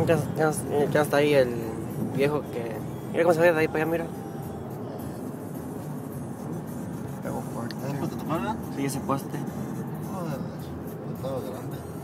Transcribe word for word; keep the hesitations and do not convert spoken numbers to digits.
Ya, ya, ya está ahí el viejo que... Mira cómo se ve de ahí para allá, mira. Pegó fuerte. ¿Ese poste te tocó, verdad? Sí, ese poste. Joder, estaba grande.